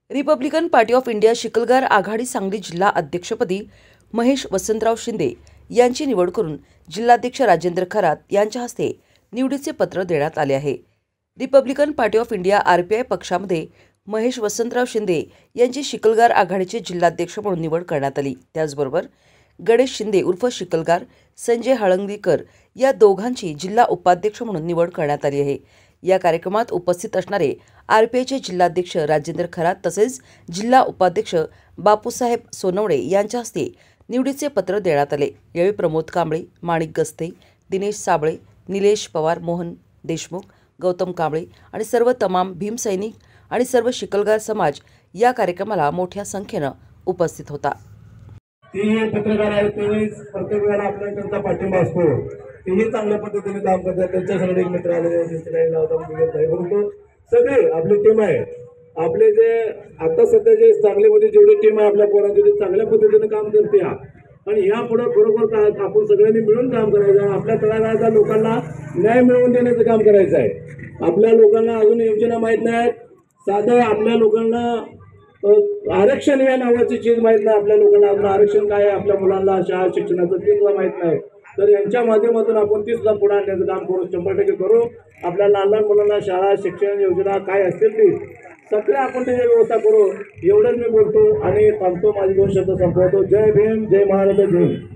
Republican Party of India Shikalgar आघाडी सांगली जिल्हा अध्यक्षपदी महेश वसंतराव शिंदे यांची निवड करून जिल्हाध्यक्ष राजेंद्र खरात यांच्या हस्ते निवडीचे पत्र देण्यात आले आहे। Republican Party of India RPI पक्षामध्ये महेश वसंतराव शिंदे यांची शिकलगार आघाडीचे जिल्हाध्यक्ष म्हणून निवड करण्यात आली। त्याचबरोबर गणेश शिंदे उर्फ शिकलगार, संजय हळंगीकर या दोघांची जिल्हा उपाध्यक्ष म्हणून निवड करण्यात आली आहे। या कार्यक्रमात उपस्थित असणारे आरपीआयचे जिल्हाध्यक्ष राजेंद्र खरात तसेच जिल्हा उपाध्यक्ष बापूसाहेब सोनवणे यांच्या हस्ते निवडीचे पत्र देण्यात आले। यावेळी प्रमोद कांबळे, माणिक गस्ते, दिनेश साबळे, निलेश पवार, मोहन देशमुख, गौतम कांबळे आणि सर्व तमाम भीमसैनिक आणि सर्व शिकलगार समाज या कार्यक्रमाला मोठ्या संख्येने उपस्थित होता। ते पत्रकार आहेत, ते प्रत्येक वेळेला आपल्याला त्यांचा पाठिंबा असतो, तेही चांगल्या पद्धतीने काम करतात। त्यांच्या सगळे मित्र आले, परंतु सगळे आपली टीम आहे, आपले जे आता सध्या जे सांगलीमध्ये जेवढी टीम आहे आपल्या पोरांची ते चांगल्या पद्धतीने काम करते आणि ह्या पुढे बरोबर आपण सगळ्यांनी मिळून काम करायचं आहे। आपल्या तळागाळाच्या लोकांना न्याय मिळवून देण्याचं काम करायचं आहे। आपल्या लोकांना अजून योजना माहीत नाहीत, साधं आपल्या लोकांना आरक्षण या नावाची चीज माहीत नाही। आपल्या लोकांना अजून आरक्षण काय आहे, आपल्या मुलांना शाळा शिक्षणाचं ते सुद्धा माहीत नाही। तर यांच्या माध्यमातून आपण ती सुद्धा पुढे आणण्याचं काम करू, 100% करू। आपल्या लहान लहान मुलांना शाळा शिक्षण योजना काय असतील ती सगळ्या आपण त्याची व्यवस्था करू, एवढंच मी बोलतो आणि थांबतो। माझे 2 शब्द संपवतो। जय भीम, जय महाराष्ट्र, जय